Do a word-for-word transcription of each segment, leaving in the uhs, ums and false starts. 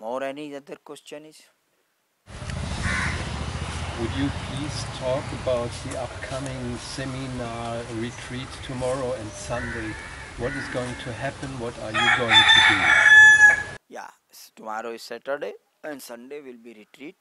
more any other question is? Would you please talk about the upcoming seminar retreat tomorrow and Sunday? What is going to happen? What are you going to do? Yeah, tomorrow is Saturday and Sunday will be retreat.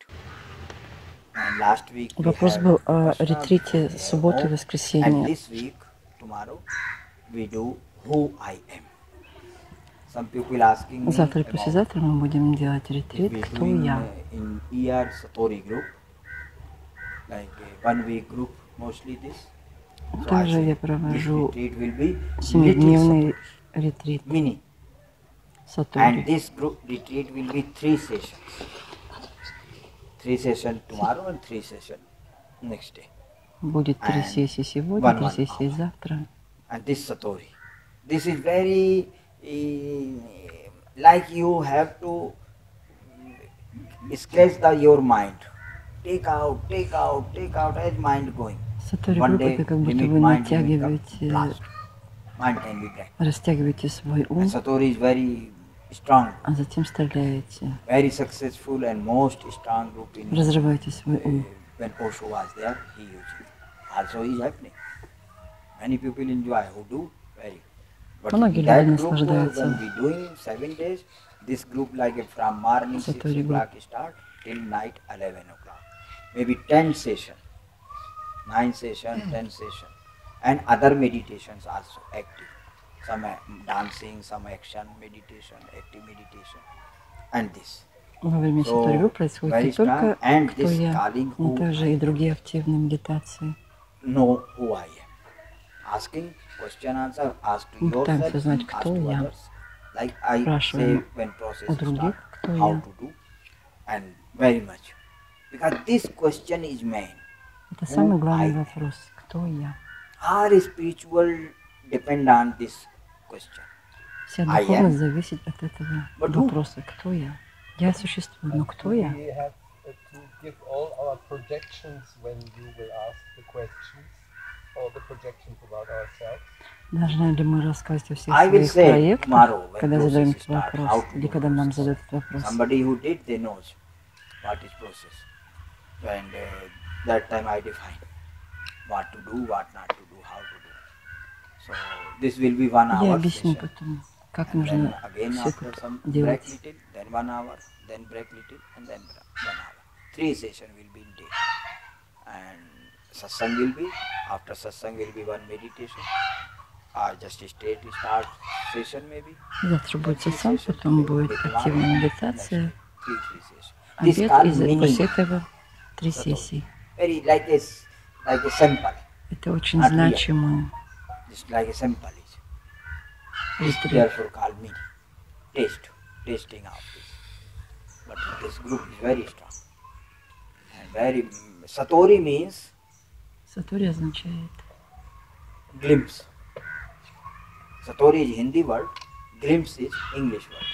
And last week we Вопрос had был о Vipassana, ретрите we have субботу и home, and воскресенье. this week, tomorrow, we do who I am. Some people asking me Завтра и about послезавтра мы будем делать if ретрит we «Кто doing я?». uh, in E R Satori group, like a one week group, mostly this. So I Также say я this провожу retreat will be little семидневный Satori, ретрит mini, and Сатори. this group retreat will be three sessions. Three sessions tomorrow and three sessions next day. Будет три And сессии сегодня, one три one сессии hour. завтра. And this Satori, this is very uh, like you have to scratch the your mind. Take out, take out, take out as mind going. Сатори One группа day это как будто limit вы mind will become натягиваете, blast. Mind can be black. растягиваете свой ум, And Satori is very strong, а затем стреляете. very successful and most strong group in Разрываете свой uh, ум. when Osho was there, he used it. Also is happening. Many people enjoy who do very. But Многие that люди group uh, наслаждаются. when we doing seven days, this group like uh, from morning six Satori group. o'clock start till night eleven o'clock. Maybe ten session, nine session, ten session, and other meditations also active. Some uh, dancing, some action meditation, active meditation, and this. Во время Сатори So группы происходит very не strong, только and «Кто this я?», calling но who также и другие активные медитации. know who I am. Asking question answer, ask to Мы пытаемся yourself, узнать, ask кто to я. others. Like I say Спрашиваем when process у start, других, кто how я. to do, and very much. Because this question is main. Это самый Who главный I am. вопрос. Кто я? Our spiritual depend on this question. Вся I am. духовность зависит от этого But who? вопроса. Кто я? Я существую, но кто я? We have uh, to give all our projections when you will ask the questions, all the projections about ourselves. Должны ли мы рассказывать о всех I will своих say проектах, tomorrow when когда задаем process этот start, how вопрос, to или do когда нам process. задают этот вопрос? Somebody who did, they knows what is process. And uh, that time I define what to do, what not to do, how to do. So this will be one Я hour объясню session. потом, как And then нужно again все after это some break делать. little, then one hour, then break little, and then one hour. Three session will be in day. And satsang will be, after satsang will be one meditation. Or just straight start session maybe. Завтра будет Three сатсанг, session, потом maybe будет take one, активная next медитация, day, three, three session. This обед, called и за- mini. после этого три Satori. сессии. Very like a, s- like a sample. Это очень Not real. значимо. Just like a sample is. It's Ретрит. therefore called mini. Taste, tasting of this. But this group is very strong. And very, Satori means Сатори означает glimpse. Satori is Hindi word, glimpse is English word.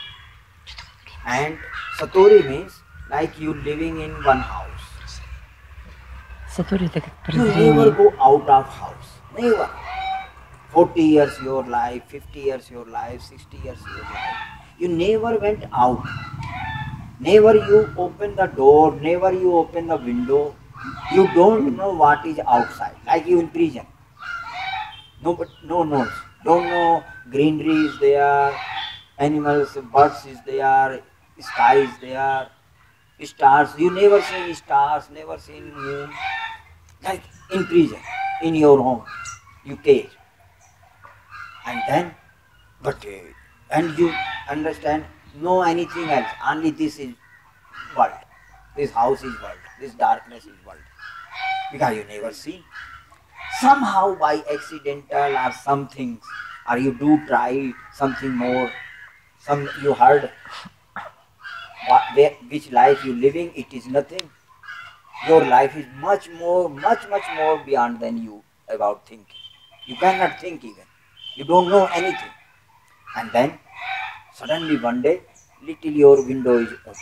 And Satori means like you living in one house. Сатори это как You never прозрение. go out of house. Never. forty years your life, fifty years your life, sixty years your life. You never went out. Never you open the door, never you open the window. You don't know what is outside. Like you in prison. No, but no knows. Don't know greenery is there, animals, birds is there, sky is there, stars. You never seen stars, never seen moon. Like in prison, in your home, you cage. And then, but uh, and you understand, no anything else. Only this is world. This house is world. This darkness is world. Because you never see. Somehow by accidental or some things, or you do try something more, some you heard what, where, which life you living, it is nothing. Your life is much more, much, much more beyond than you about thinking. You cannot think even. You don't know anything. And then suddenly one day, little your window is open.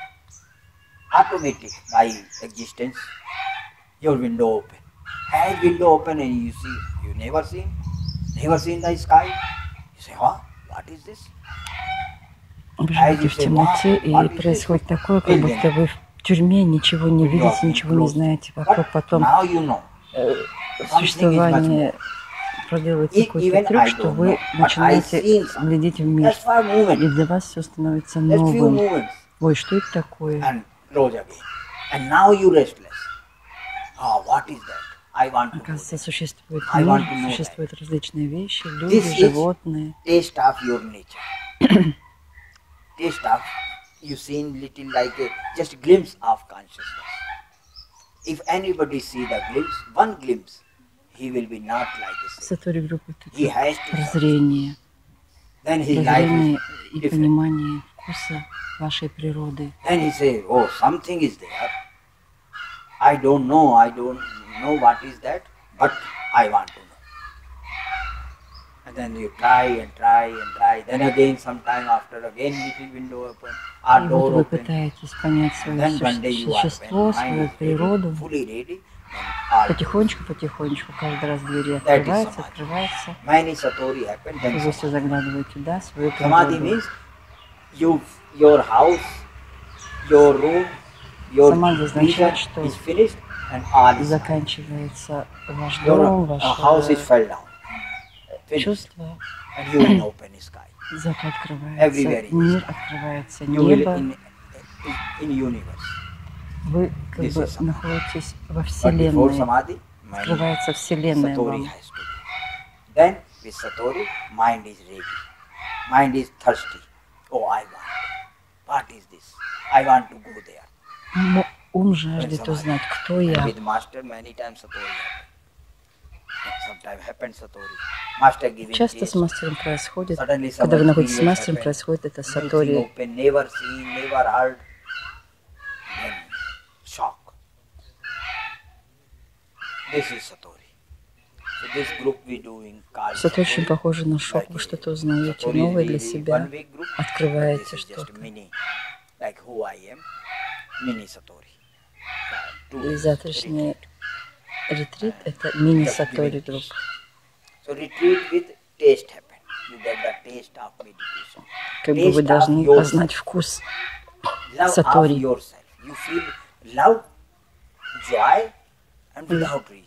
Automatic by existence, your window open. As window open and you see, you never seen, never seen the sky. You say, huh? What is this? Вы As живете you в say, темноте, wow, и what is this? происходит такое, как Brilliant. будто вы в тюрьме, ничего не You are видите, being ничего не closed. знаете вокруг. But Потом now you know. э, Something is much существование more. проделывает E- такой-то Even трюк, I что don't вы know. But I начинаете seen something. глядеть в мир, Just for a и moment. для вас все становится Just few новым. moments. Ой, что это такое? And close again. And now you restless. Oh, what is that? I want to go Оказывается, there. существует I мир, want to know существуют различные вещи, люди, This is животные. taste of your nature. Taste of, you seen little like a just glimpse of consciousness. If anybody see the glimpse, one glimpse, he will be not like the same. Сатори группы He это has to search. прозрение, Then his life прозрение is и different. понимание вкуса вашей природы. Then he say, oh, something is there. I don't know, I don't know what is that, but I want to know. And then you try and try and try. Then again, sometime after, again little window open, И or вот door вы open. пытаетесь понять And свое then one day суще- you are, when существо, mind свою is ready, природу. fully ready, then all Потихонечку, потихонечку, каждый раз двери That is открываются, samadhi. открываются. many satori happen. И Then вы все samadhi. заглядываете туда, свою Samadhi природу. means you, your house, your room, your Самадhi vision означает, что is finished and all is done. Заканчивается ваш Your дом, uh, house is ваше fell down. Finished. чувство. And you will open the sky. Зак Everywhere открывается, in мир the открывается, You will небо. in, in, in universe. Вы как This бы is samadhi. находитесь во But before Вселенной. samadhi, many Открывается Вселенная satori вам. has to be. Then with satori, mind is ready. Mind is thirsty. Oh, I want. What is this? I want to go there. Ум- Ум жаждет samadhi. узнать, кто And я. with master, many times satori happen. Sometimes happen satori. Master giving Часто taste. с мастером происходит, Suddenly some когда вы находитесь с experience мастером, happen. происходит это New thing сатори. open, never seen, never heard. Then shock. This is satori. So this group we doing called Что-то очень satori. похоже на шок. Like Вы a- что-то узнаете satori is новое для really себя, one week group, but this открываете is just что-то. mini, like who I am, mini satori. Uh, two И days завтрашний retreat. ретрит — это мини-сатори Just giving групп. taste. So retreat with taste happen. You get the taste of meditation. Как бы вы Taste of должны yourself. познать вкус Love Satori. of yourself. You feel love, joy, and without reason.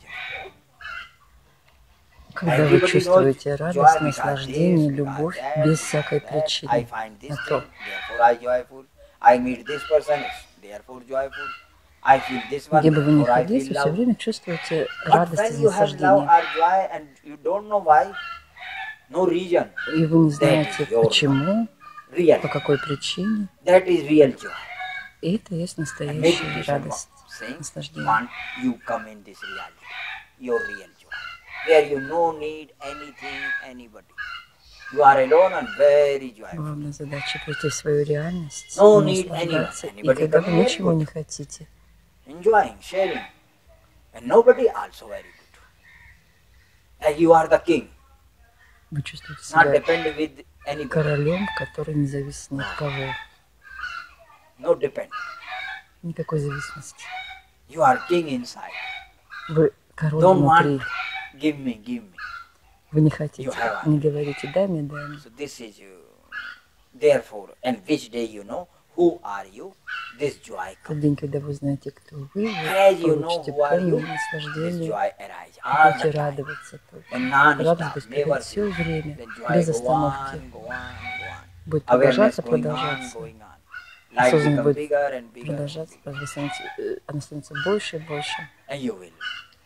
когда вы Everybody knows чувствуете joy радость, because наслаждение, this, любовь because that, без всякой because that. I причины. find this На thing, то, therefore I joyful. I meet this person, therefore joyful. I feel this one, где бы вы ни therefore I находились, feel вы все love. время чувствуете But радость и when you have love наслаждение. or joy and you don't know why, no reason, И вы не that знаете, is your почему, real. по какой причине. That is real joy. И это и есть And настоящая meditation радость, saying, наслаждение. want you come in this reality, your real joy, where you no need anything, anybody. You are alone and very joyful. Главная задача — прийти в свою реальность, No и need наслаждаться. anyone. И Anybody когда вы coming, very ничего good. не хотите, Enjoying, sharing. And nobody also very good. And you are the king, вы чувствуете not себя depend with anybody. королем, который не зависит ни от кого. No depend. Никакой зависимости. You are king inside. Вы король Don't внутри. want, give me, give me. Вы не хотите, You have не говорите «дай мне, дай мне». So this is you. Therefore, and which day you know who are you, this joy Тот comes. день, когда вы знаете, кто вы, As вы you know получите who are you, полное this наслаждение, joy arises all будете the time. радоваться. And Радость non-stop, будет never приходить все cease. время, The joy без go остановки. on, go on, go on. Будет Awareness продолжаться, going on, продолжаться. going on. Life Осознанность becomes будет bigger and bigger, and продолжаться, bigger. вы станете, э, она становится больше и больше. And you will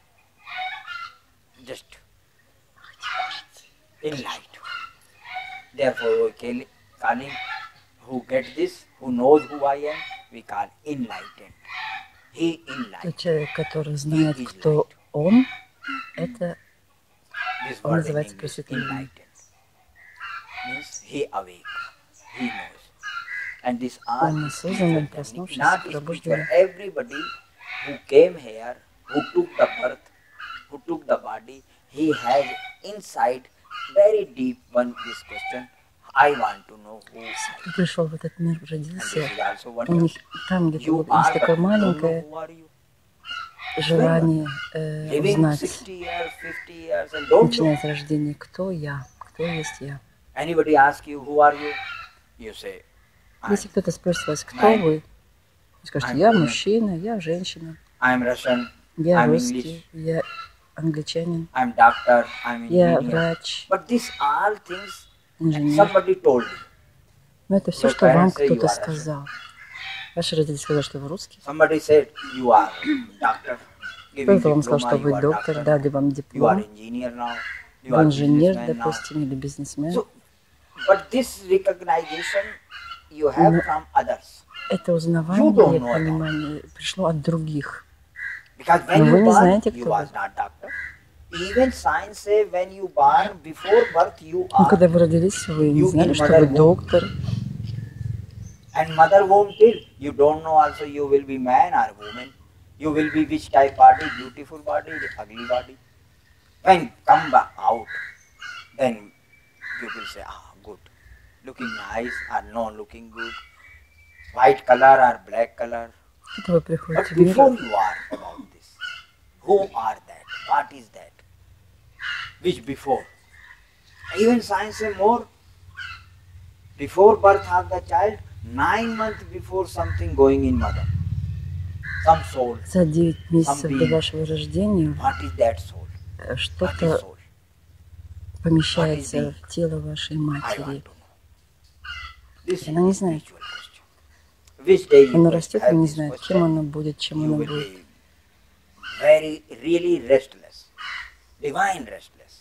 just enlighten. Therefore, we call calling who get this, who knows who I am, we call enlightened. He Тот enlightened. человек, который знает, кто он, это This Он word in называется English, просветленным. enlightened. Means he awake, he knows. And this all Он is осознанный, spiritual technique, проснувшийся, not spiritual. пробужденный. Everybody who came here, who took the birth, who took the body, he has insight, very deep one this question. I want to know who I am. Кто пришел в этот мир, And родился, this is also у wonderful. них там где-то You вот are, есть but такое you don't know маленькое who are you. желание э, Living узнать, sixty years, fifty years and don't know. начиная с рождения, кто я, кто есть я. Anybody ask you who are you? You say, Если I'm кто-то спросит вас, кто man, вы, вы скажете, I'm я woman, мужчина, я женщина, I'm Russian, я I'm русский, English, я англичанин, I'm doctor, I'm я engineer. врач, But these all things инженер. somebody told you. Но это все, Your что вам parents say you кто-то are Russian. сказал. Ваши родители сказали, что вы русский. Somebody said you are doctor, giving Кто-то вам сказал, diploma, что you вы are доктор, doctor, дали вам you are диплом, engineer now, you вы are инженер, businessman now. допустим, или бизнесмен. So, but this recognition you have Но from others. это You узнавание, don't know that. понимание пришло от других. Because when Но you вы не born, знаете, you кто was вы. not doctor. Even science say when you born, before birth you Ну, are. когда вы родились, вы не You знали, in что mother вы womb. доктор. And mother womb till you don't know also you will be man or woman. You will be which type body, beautiful body, ugly body. When come back out, then you will say, ah, good. Looking nice or no looking good. White color or black color. Когда вы But приходите в мир, before you are about this, who are that? What is that? Which before? Even science say more. Before birth of the child, nine months before something going in mother. Some soul. за девять Some месяцев до being. вашего рождения What is that soul? э, What is что-то soul? помещается в тело вашей I матери. want to know. This Она не is знает. spiritual question. Which day you Оно must растет и have не this знает, кем question, оно будет, чем you оно will будет. be very, really restless. Divine restless.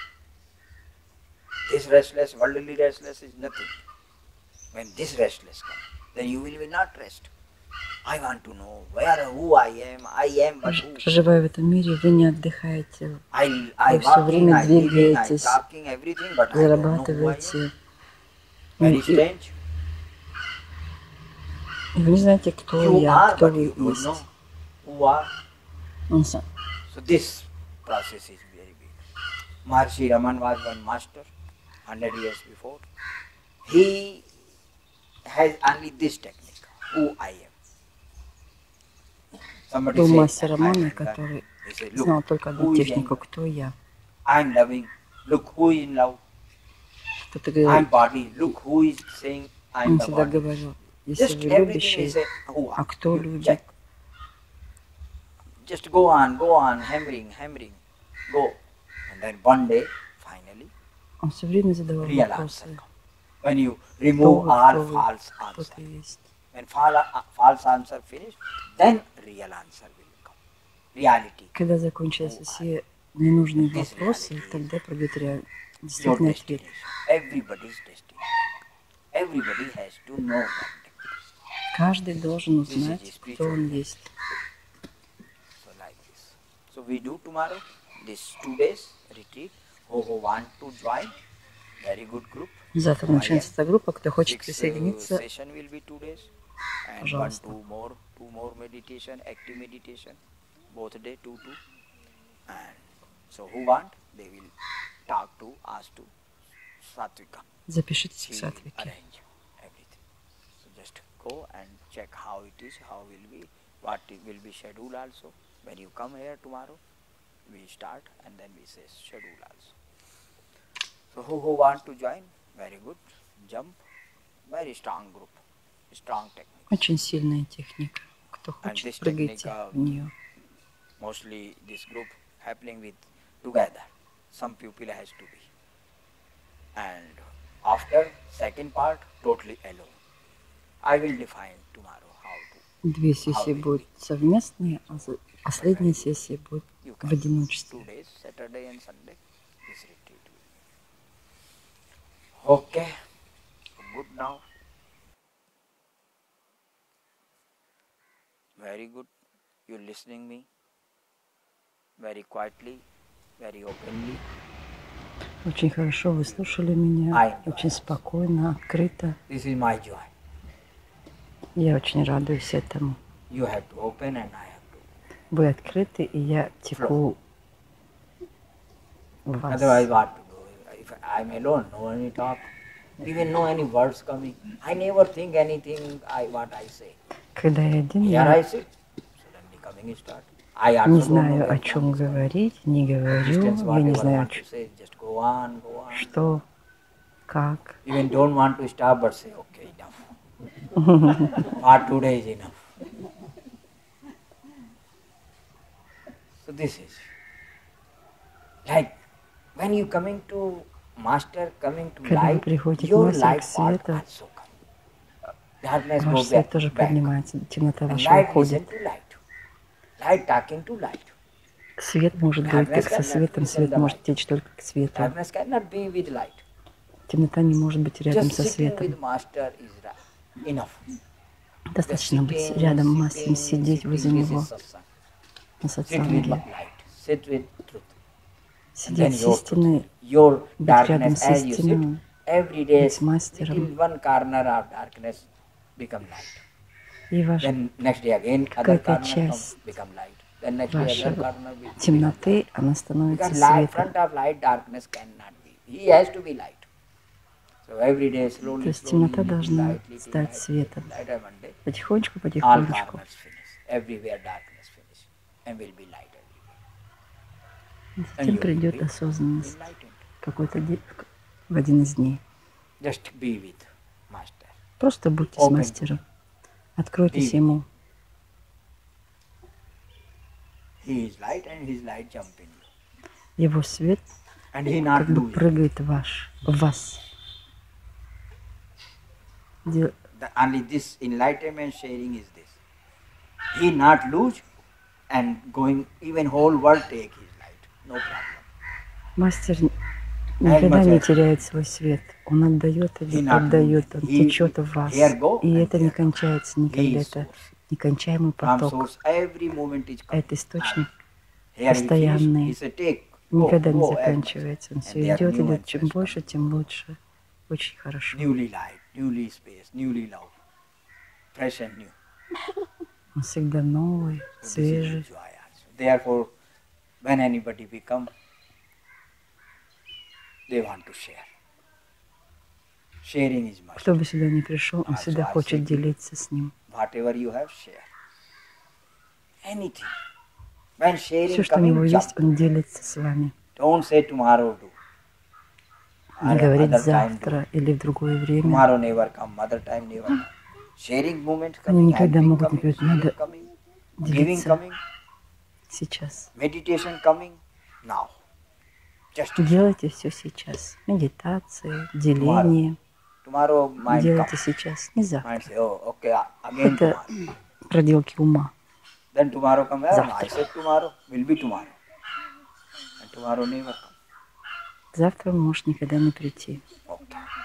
This restless, worldly restless is nothing. When this restless comes, then you will be not rest. I want to know where, who I am, I am but who. Проживая в этом мире, вы не отдыхаете, I, I Вы всё walking, время I living, I двигаетесь, talking, everything, but I don't know who I am. зарабатываете. Very И, strange. и вы не знаете, кто You я, are, кто but вы you don't know есть. who are. Он сам. So this process is very big. Maharshi Raman was one master, hundred years before. He has only this technique, who I am. Somebody Был said, мастер "I'm Романа, anger." который He said, знал look, только who одну is технику, anger? кто я. I'm loving. Look who is in love. Кто-то I'm говорит, body. Look who is saying I'm он the всегда body. говорил, если Just вы everything he любящий, say, who а are. кто You любит? check. Just go on, go on, hammering, hammering, go. And then one day, finally, Он все время задавал real answer вопросы. comes. When you Кто remove вы, all кто вы, false кто answer, ты есть. when fal- uh, false answer finish, then real answer will come. Reality, Когда закончились все ненужные This вопросы, reality тогда придет реаль- your действительный ответ. destination. Everybody's destination. Everybody has to know that. Каждый должен This is узнать, a кто spiritual он thing. есть. So like this. So we do tomorrow, this two days retreat. Who, who want to join, very good group. Завтра So I начнется am. эта группа. Кто хочет Six uh, присоединиться, session will be two days, and one Пожалуйста. two more two more meditation, active meditation, both day two two. And so who want, they will talk to us to Satvika. запишитесь к She Сатвике. arrange everything. So just go and check how it is, how will be, what it will be scheduled also. When you come here tomorrow, we start and then we say schedule also. So who, who want to join? Very good. Jump. Very strong group. Strong technique. Очень сильная техника. Кто And хочет, this прыгайте technique, uh, в нее. Mostly this group happening with together. Some people has to be. And after second part, totally alone. I will define tomorrow how to. Две сессии будут совместные, а за- последняя сессия будет You в can. одиночестве. Two days, Saturday and Sunday, this retreat will be. Okay. Good now. Very good. You listening me very quietly, very openly. Очень хорошо вы слушали меня, Ай. очень спокойно, открыто. This is my joy. Я очень радуюсь этому. You have to open and I have to. Вы открыты, и я теку в вас. Otherwise, what to do? If I'm alone, no any talk, even no any words coming. I never think anything. I what I say. Когда я один, Here я I sit. Suddenly coming start. I also не don't know знаю, where о чем one is coming. говорить, не говорю, Distance, я не whatever знаю, want to say, just go on, go on. что, как. Even don't want to stop, but say okay, enough. For today is enough. So this is like when you coming to master, coming to Когда вы light, приходите к your мастеру, light к part свету, also come. Darkness ваш go свет back, тоже back. поднимается, темнота And ваша light уходит. listen to light. Light talking to light. Свет может говорить Darkness только со cannot светом, listen свет the может light. течь только к свету. Darkness cannot be with light. Темнота не может быть рядом Just со sitting with светом. master is enough. Достаточно быть Sitting, рядом с мастером, sitting, сидеть возле sitting, this него is satsang. на Sit with сатсанге. light. Sit with truth. And Сидеть then с your истиной, truth. Your быть рядом darkness с as you sit, истиной, every day быть с мастером. little one corner of darkness become light. И ваша Then next day again other какая-то corner come, часть become light. Then next day other вашего corner be- become темноты, light. она становится Because light, светом. front of light, darkness cannot be. He has to be light. So every day slowly, То есть slowly, темнота little должна light, little стать light, светом. little light, and one day Потихонечку, all потихонечку. corners finish. Everywhere darkness finish. And will be light everywhere. And Затем you will придет be осознанность enlightened. какой-то день, в один из дней. Just be with Master. Просто будьте с Open to мастером. Откройтесь Be. ему. He is light and his light jump in you. Его свет And he not как бы lose. прыгает в ваш, в вас. Де- The, only this enlightenment sharing is this. He not lose and going, even whole world take his light. No problem. Мастер никогда much не as- теряет свой свет. Он отдает He или not отдает, он he- течет в вас. here go И and это не there go. кончается He никогда. is Это source. некончаемый From поток. source, every moment is coming. Это источник Here he finish, постоянный. he say, take, go, Никогда не go, add. заканчивается. Он все And there идет, new идет. and Чем fresh больше, тем лучше. Очень хорошо. Newly light, newly space, newly love. Fresh and new. Он всегда новый, So this is свежий. joy also. Therefore, when anybody become, they want to share. Sharing is must. Кто бы сюда ни пришел, он Also, всегда I хочет say, делиться с ним. whatever you have, share. Anything. When sharing Все, что у него coming, есть, jump. он делится с вами. Don't say tomorrow do. Не Or говорить other time do. завтра или в другое время. Tomorrow never come, other time never come. Sharing moment Они coming, никогда helping могут не coming, говорить, надо sharing coming, giving делиться coming, сейчас. meditation coming, now. Just Делайте все сейчас. Медитации, деление. tomorrow mind Делайте comes. сейчас, не завтра. Mind say, oh, okay, again Это tomorrow. проделки ума. Then tomorrow come, oh, Завтра. I said tomorrow, will be tomorrow. And tomorrow never come. Завтра может никогда не прийти. Okay.